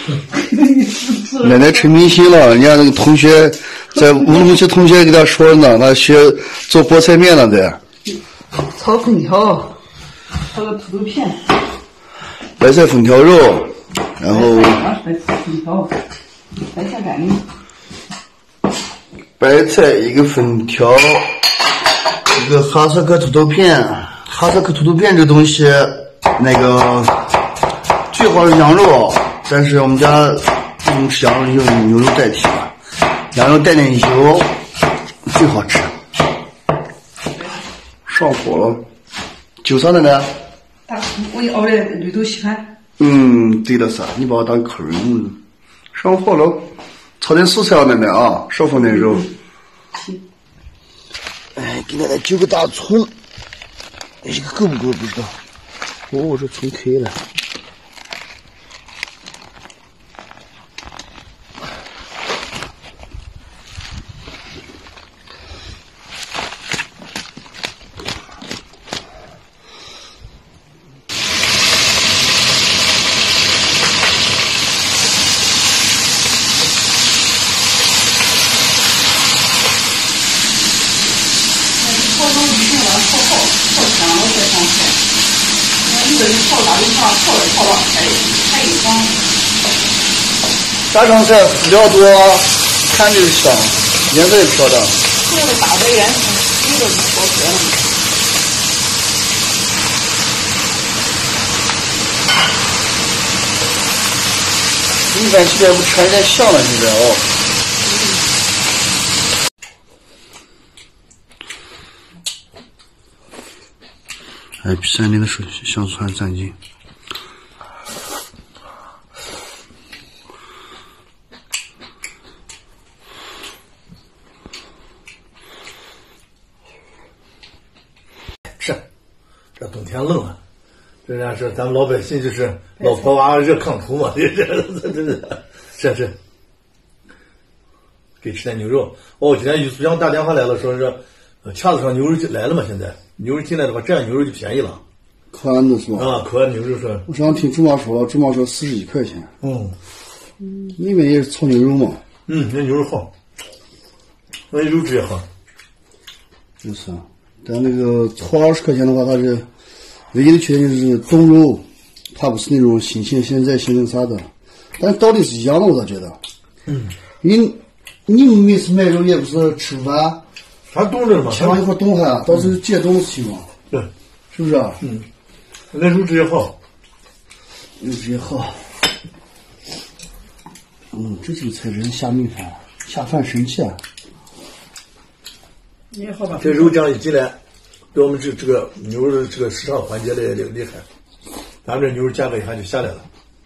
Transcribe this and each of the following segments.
奶奶成迷信了，人家那个同学在乌鲁木齐同学给他说呢，他学做菠菜面了在。 炒粉条，炒个土豆片， 白菜粉条肉，然后白菜粉条，白菜干的。 白菜一个粉条，一个哈萨克土豆片。哈萨克土豆片这东西，那个最好是羊肉，但是我们家不能吃羊肉，用牛肉代替吧。羊肉带点油，最好吃。上火了，酒啥的呢？ 我熬的绿豆稀饭。 对了噻，你把我当客人了。上火了，炒点素菜啊，奶奶啊，少放点肉。哎，给奶奶揪个大葱，这个够不够不知道。哦，这葱可以了。家常菜料多，看着香，颜色也漂亮。 这个大白颜色，有的是好吃了。 米饭起来不吃有点香了，现在哦。哎，比山里的水香酥还占劲。 是，这冬天冷啊，人家说咱们老百姓就是老婆娃热炕头嘛，是，给吃点牛肉。哦，今天于苏江打电话来了，说是掐子上牛肉就来了嘛，现在牛肉进来的话，这样牛肉就便宜了。 可安的是吧？ 啊，可安牛肉是。 我上次听朱妈说了，朱妈说41块钱。你们也是炒牛肉嘛？ 那牛肉好，那肉质也好。 就是啊，但那个炒20块钱的话，它是唯一的缺点就是冻肉，它不是那种新鲜现在新鲜啥的，但道理是一样的，我倒觉得。你们每次买肉也不是吃饭， 还冻着嘛， 切完一块冻开，到时候解冻去嘛。 对， 是不是啊？ 那肉质也好， 肉质也好。这几个菜真下米饭，下饭神器啊！ 也好吧。 这肉酱一进来，对我们这个牛肉的这个市场环节的也厉害，咱们这牛肉价格一下就下来了。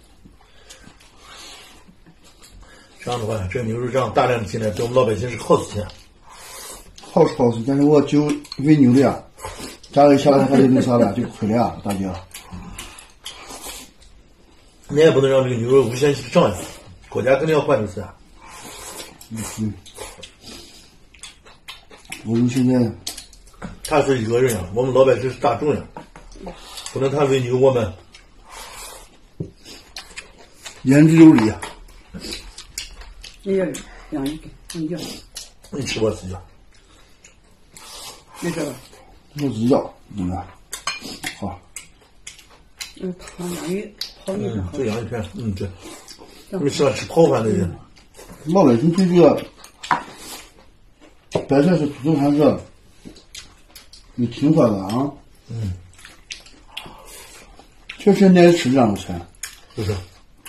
这样的话，这牛肉这样大量的进来，对我们老百姓是好事情。 好是好事，但是我就喂牛的呀，价格下来还得那啥了，就亏了呀，大姐。 你也不能让这个牛肉无限期的涨呀，国家肯定要管这事啊。 我们现在他是一个人呀，我们老百姓是大众呀，不能他喂牛我们。 言之有理啊。 也有养一个，养。 你吃过自己？ 没事吧？ 我知道，好。 汤养鱼，泡鱼好。 这洋芋片，对。你喜欢吃泡饭的人。 老百姓对这个白菜是土豆还是有情怀的啊？确实爱吃这样的菜。 不是。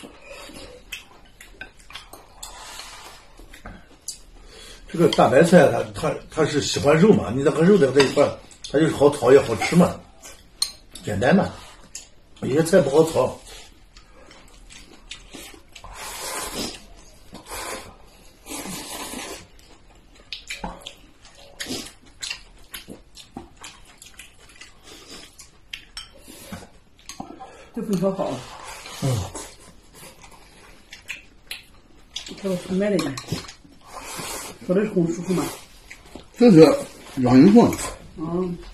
这个大白菜它是喜欢肉嘛，你再和肉在一块，它就是好炒也好吃嘛，简单嘛。有些菜不好炒。 这粉条好。这个是买的呢。说的是红薯粉吗？ 这是羊肉粉。